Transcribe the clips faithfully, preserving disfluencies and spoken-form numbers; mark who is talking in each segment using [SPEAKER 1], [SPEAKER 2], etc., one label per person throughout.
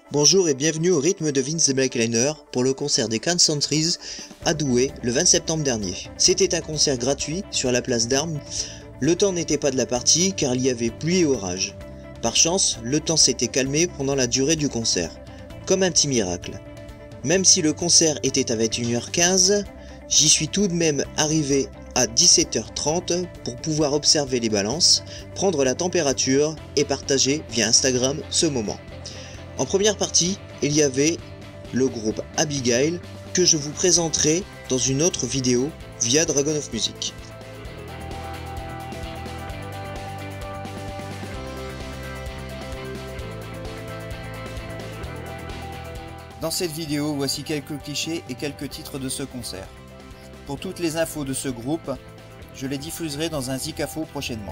[SPEAKER 1] Bonjour et bienvenue au rythme de Vince the Blackliner pour le concert des Can Centuries à Douai le vingt septembre dernier. C'était un concert gratuit sur la place d'Armes. Le temps n'était pas de la partie car il y avait pluie et orage. Par chance, le temps s'était calmé pendant la durée du concert, comme un petit miracle. Même si le concert était à vingt et une heures quinze, j'y suis tout de même arrivé à dix-sept heures trente pour pouvoir observer les balances, prendre la température et partager via Instagram ce moment. En première partie, il y avait le groupe Abigail que je vous présenterai dans une autre vidéo via Dragon of Music. Dans cette vidéo, voici quelques clichés et quelques titres de ce concert. Pour toutes les infos de ce groupe, je les diffuserai dans un Zikafo prochainement.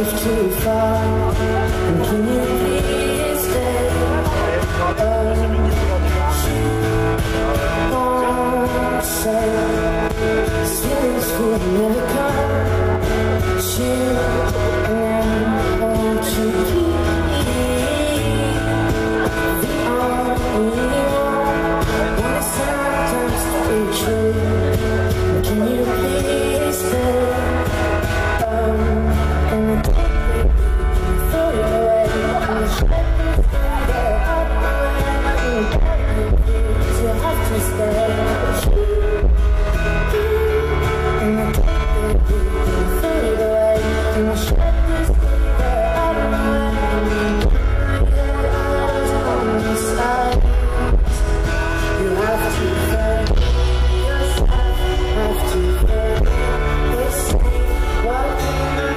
[SPEAKER 2] leave too far, and can you please stay? Don't say feelings would never come. Chill and won't you keep the only one when it's sometimes to be true? Can you please stay? And I throw it away. And the shadows get out my way. You have to stay. And I throw it away. And the shadows get out my way. On the side, you have to stay. Yes, I have to stay. They say what.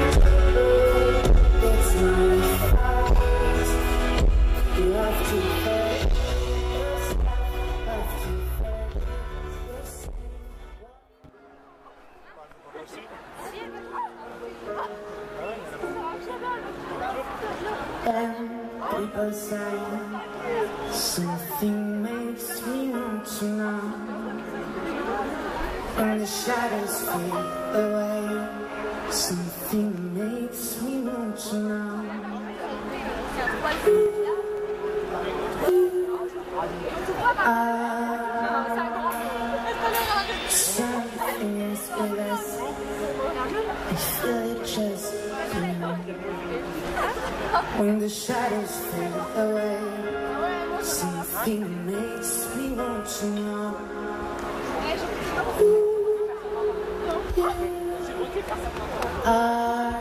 [SPEAKER 2] And people say something makes me want to know. When the shadows fade away, something makes me want to know. I, something is with us. I feel it just when the shadows fade away, something makes me want to know. I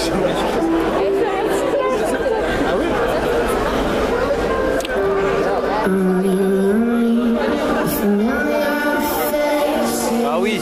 [SPEAKER 3] Ah oui.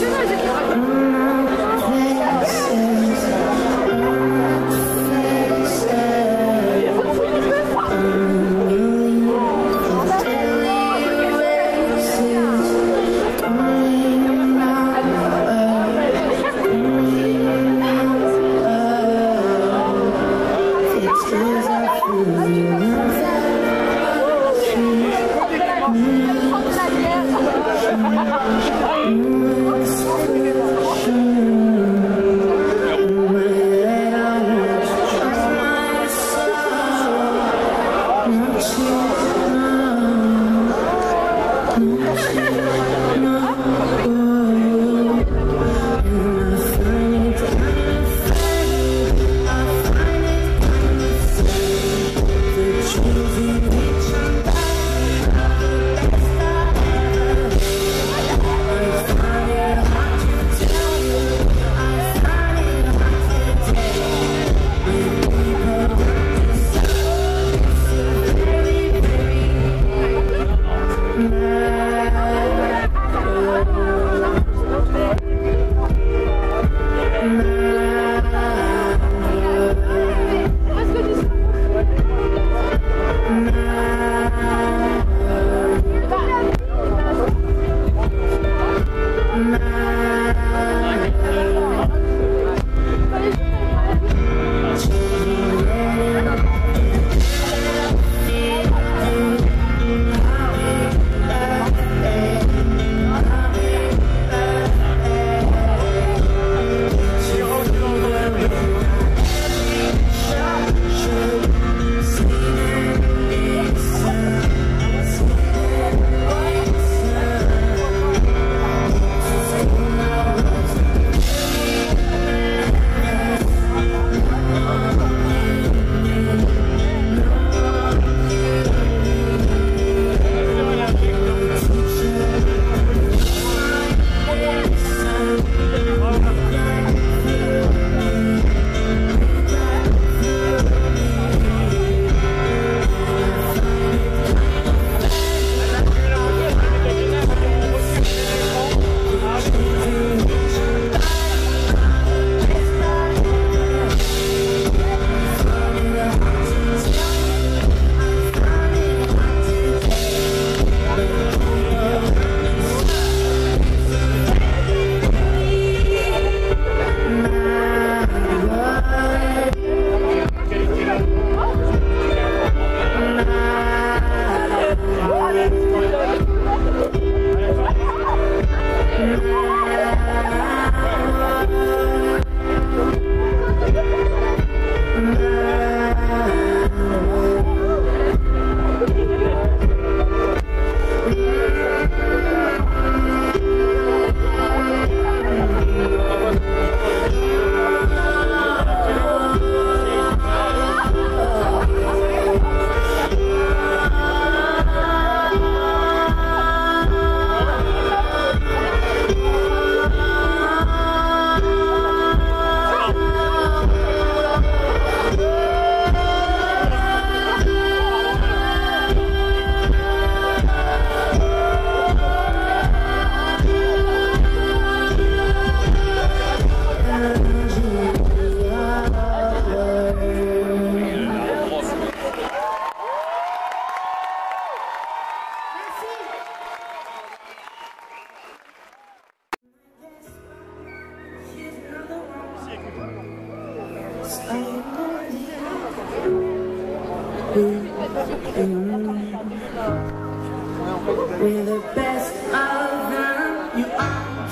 [SPEAKER 2] We're the best of them. You are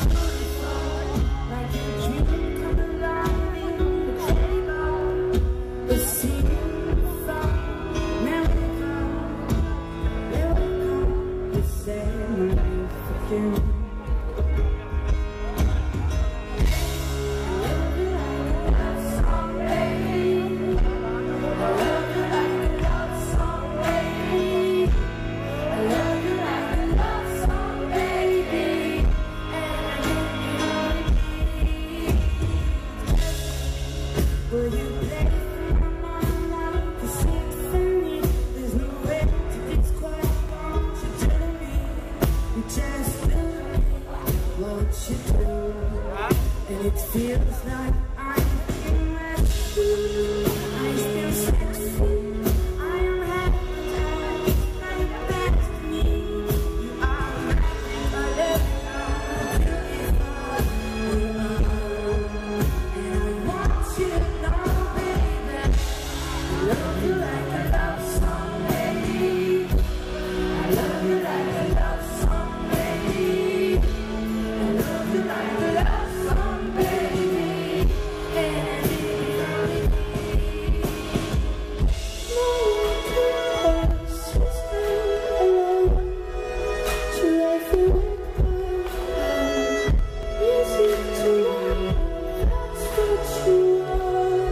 [SPEAKER 2] like a dream come alive in the table. The sea from America, where we come the same life again. Will you play for my mind? The symphony, there's nowhere to disquiet. Won't you tell me? You just tell me what you do, and it feels like I'm in rescue. I still sexy. I am happy. I'm back to me. You are magic. I love you. Beautiful. You are. And I want you to know, baby, I love you like a love song, baby. I love you like a love song, baby. I love you like a love song, baby. And I need you. No one else is alone to life you with. Easy to know, that's what you are.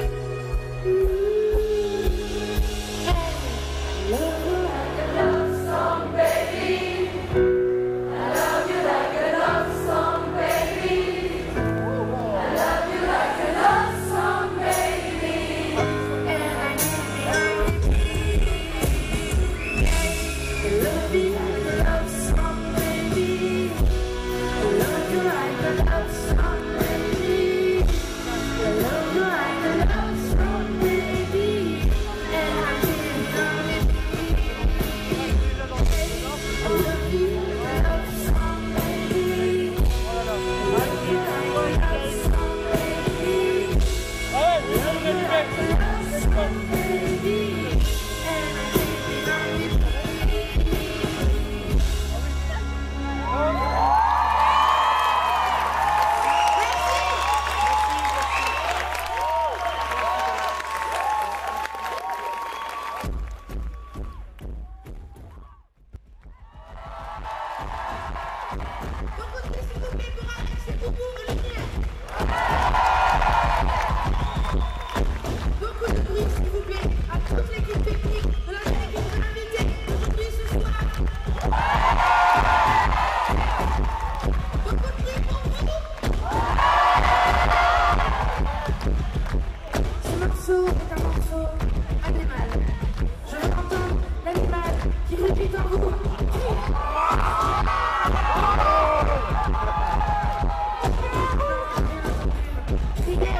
[SPEAKER 2] I love you like a love song, baby. I love you like a love song, baby. I love you like a love song, baby. And I need you. I love you like a love song, baby. I love you like a love song, baby. I love you like a love song, baby. And I need you. I love you like a love song, baby. I love you like a love song, baby. I love you like a love song, baby. And I need you. Beaucoup de bruit, s'il vous plaît, à toute l'équipe technique de la télévision invitée aujourd'hui ce soir. Beaucoup de bruit pour vous. Ce morceau est un morceau animal. Je veux entendre l'animal qui répète en vous. Criez.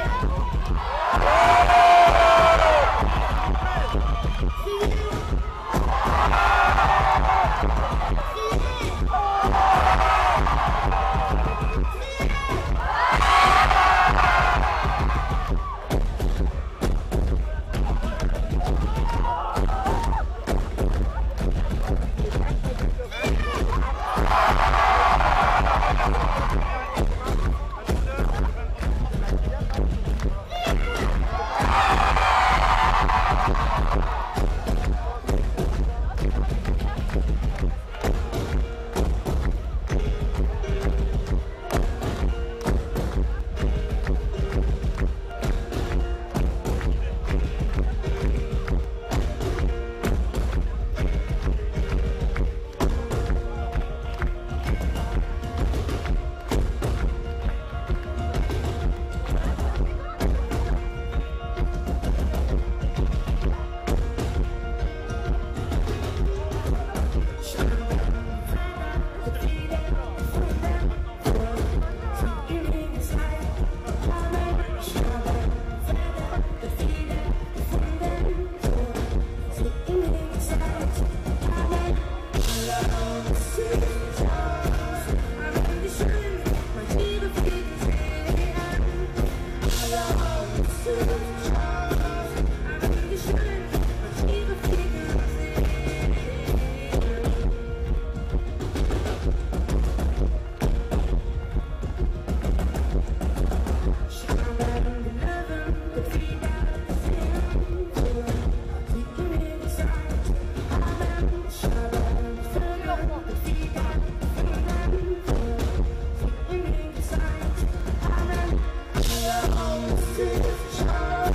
[SPEAKER 2] Thank you.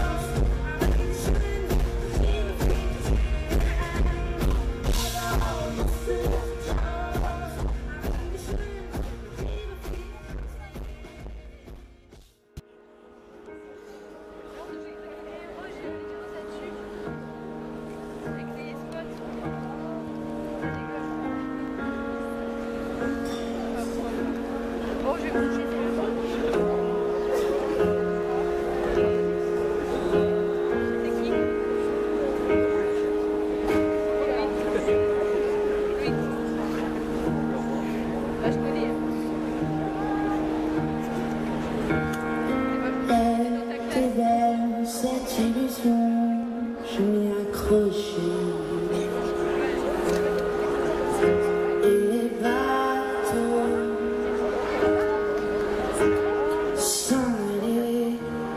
[SPEAKER 2] était belle cette illusion, je m'y accrochais. Et les bateaux s'en allaient.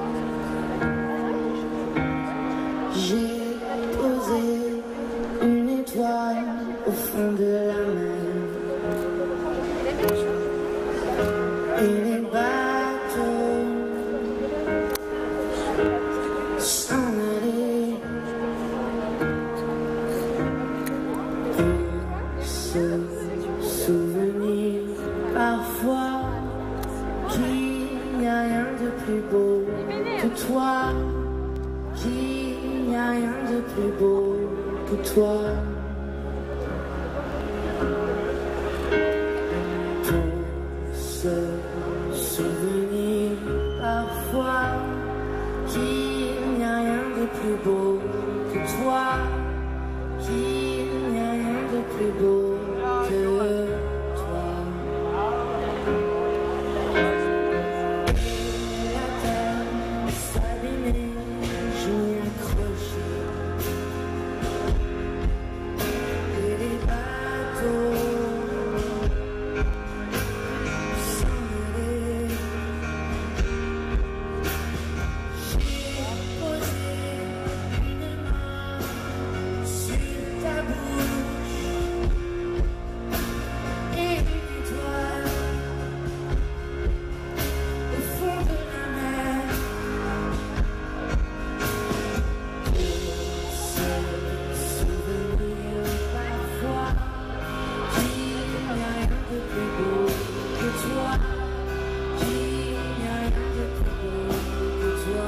[SPEAKER 2] J'ai posé une étoile au fond de la mer. Et les bateaux s'en allaient. Pour se souvenir parfois qu'il n'y a rien de plus beau que toi, qu'il n'y a rien de plus beau que toi. Pour se souvenir parfois qu'il n'y a rien de plus beau que toi, qu'il n'y a rien de plus beau que toi. Et la terre s'abîmait, je m'y accrochais. Et les bateaux s'en allaient. J'ai posé une main sur ta bouche et une étoile au fond de la mer. Pour se souvenir parfois qu'il n'y a rien de plus beau que toi, qu'il n'y a rien de plus beau que toi.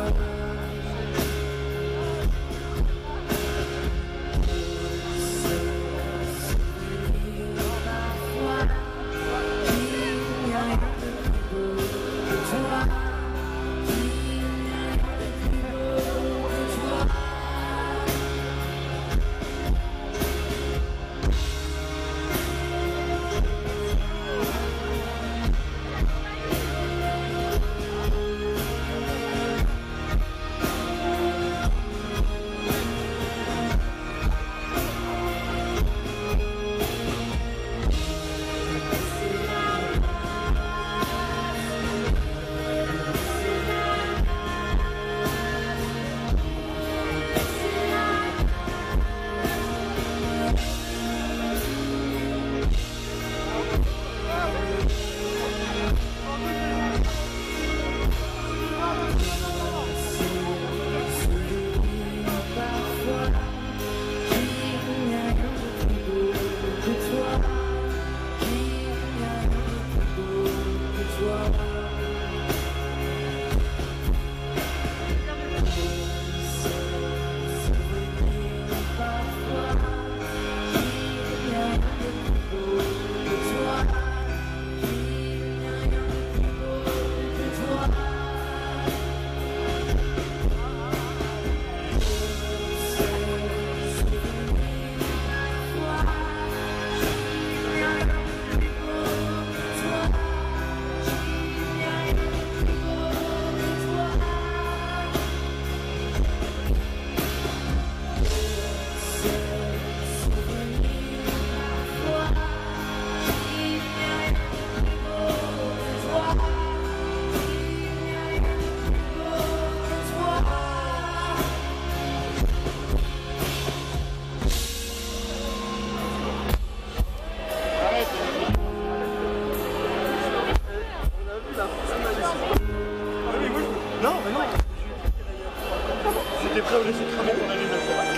[SPEAKER 4] Non, mais non. J'étais prêt à laisser cramer mon année.